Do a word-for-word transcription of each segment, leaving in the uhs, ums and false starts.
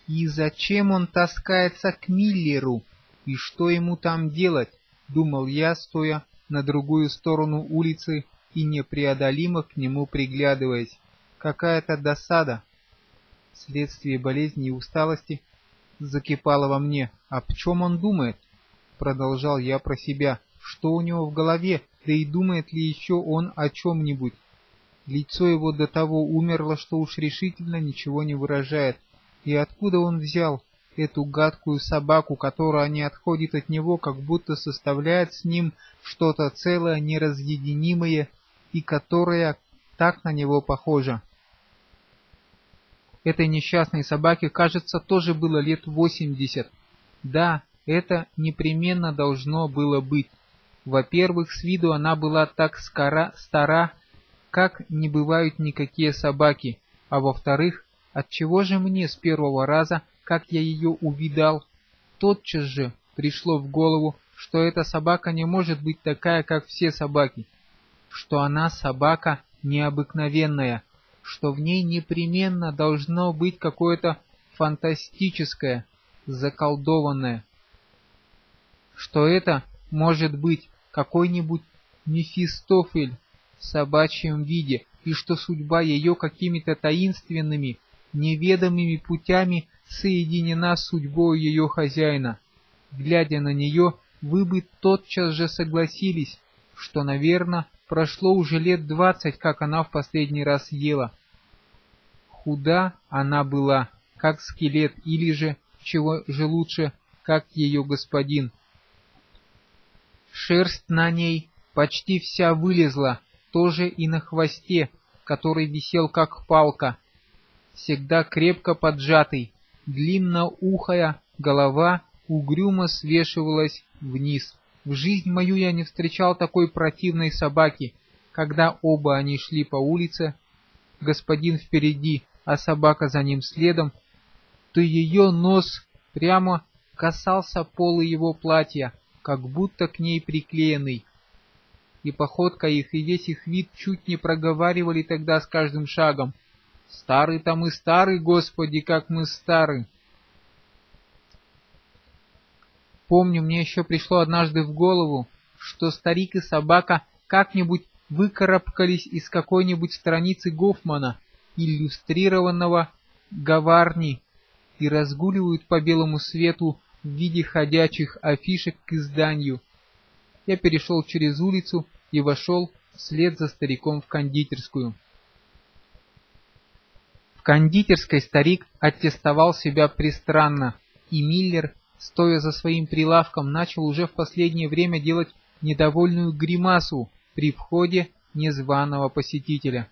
И зачем он таскается к Миллеру? И что ему там делать? Думал я, стоя на другую сторону улицы и непреодолимо к нему приглядываясь. Какая-то досада, вследствие болезни и усталости, закипала во мне. А в чем он думает? Продолжал я про себя. Что у него в голове? Да и думает ли еще он о чем-нибудь? Лицо его до того умерло, что уж решительно ничего не выражает. И откуда он взял эту гадкую собаку, которая не отходит от него, как будто составляет с ним что-то целое, неразъединимое, и которая так на него похожа? Этой несчастной собаке, кажется, тоже было лет восемьдесят. Да, это непременно должно было быть. Во-первых, с виду она была так скора, стара, как не бывают никакие собаки, а во-вторых, отчего же мне с первого раза, как я ее увидал, тотчас же пришло в голову, что эта собака не может быть такая, как все собаки, что она собака необыкновенная, что в ней непременно должно быть какое-то фантастическое, заколдованное, что это может быть какой-нибудь Мефистофель в собачьем виде, и что судьба ее какими-то таинственными, неведомыми путями соединена с судьбой ее хозяина. Глядя на нее, вы бы тотчас же согласились, что, наверное, прошло уже лет двадцать, как она в последний раз ела. Худа она была, как скелет, или же, чего же лучше, как ее господин. Шерсть на ней почти вся вылезла, тоже и на хвосте, который висел как палка, всегда крепко поджатый, длинноухая голова угрюмо свешивалась вниз. В жизнь мою я не встречал такой противной собаки. Когда оба они шли по улице, господин впереди, а собака за ним следом, то ее нос прямо касался пола его платья, как будто к ней приклеенный. И походка их, и весь их вид чуть не проговаривали тогда с каждым шагом: «Старый-то мы старый, Господи, как мы стары!» Помню, мне еще пришло однажды в голову, что старик и собака как-нибудь выкарабкались из какой-нибудь страницы Гофмана, иллюстрированного Гаварни, и разгуливают по белому свету в виде ходячих афишек к изданию. Я перешел через улицу и вошел вслед за стариком в кондитерскую. В кондитерской старик аттестовал себя пристранно, и Миллер, стоя за своим прилавком, начал уже в последнее время делать недовольную гримасу при входе незваного посетителя.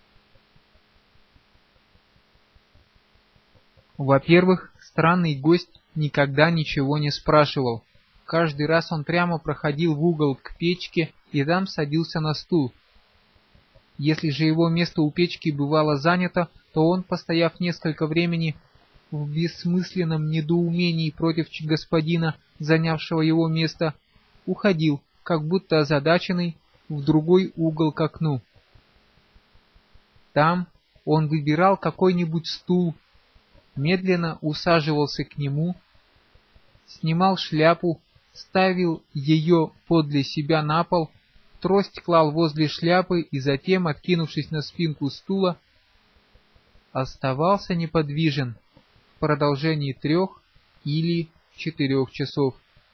Во-первых, странный гость никогда ничего не спрашивал. Каждый раз он прямо проходил в угол к печке и там садился на стул. Если же его место у печки бывало занято, то он, постояв несколько времени в бессмысленном недоумении против господина, занявшего его место, уходил, как будто озадаченный, в другой угол к окну. Там он выбирал какой-нибудь стул, медленно усаживался к нему, снимал шляпу, ставил ее подле себя на пол, трость клал возле шляпы и затем, откинувшись на спинку стула, оставался неподвижен в продолжении трех или четырех часов.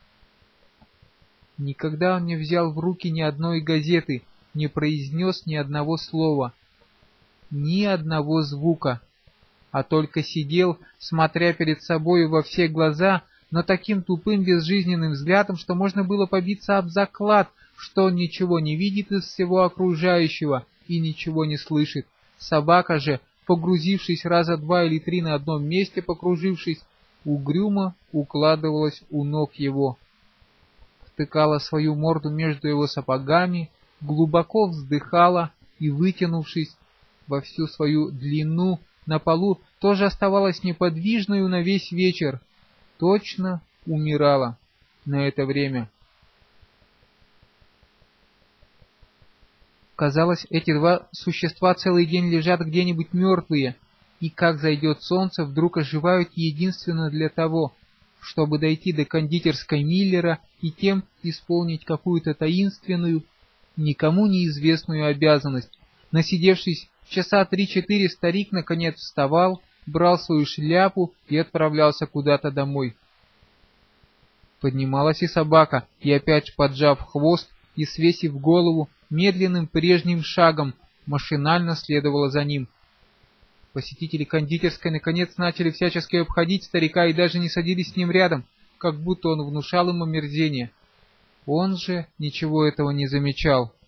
Никогда он не взял в руки ни одной газеты, не произнес ни одного слова, ни одного звука, а только сидел, смотря перед собой во все глаза, но таким тупым безжизненным взглядом, что можно было побиться об заклад, что он ничего не видит из всего окружающего и ничего не слышит. Собака же, погрузившись раза два или три на одном месте, покружившись, угрюмо укладывалась у ног его, втыкала свою морду между его сапогами, глубоко вздыхала и, вытянувшись во всю свою длину на полу, тоже оставалась неподвижной на весь вечер, точно умирала на это время. Казалось, эти два существа целый день лежат где-нибудь мертвые, и как зайдет солнце, вдруг оживают единственно для того, чтобы дойти до кондитерской Миллера и тем исполнить какую-то таинственную, никому неизвестную обязанность. Насидевшись часа три-четыре, старик наконец вставал, брал свою шляпу и отправлялся куда-то домой. Поднималась и собака, и опять, поджав хвост и свесив голову, медленным прежним шагом машинально следовала за ним. Посетители кондитерской наконец начали всячески обходить старика и даже не садились с ним рядом, как будто он внушал им омерзение. Он же ничего этого не замечал.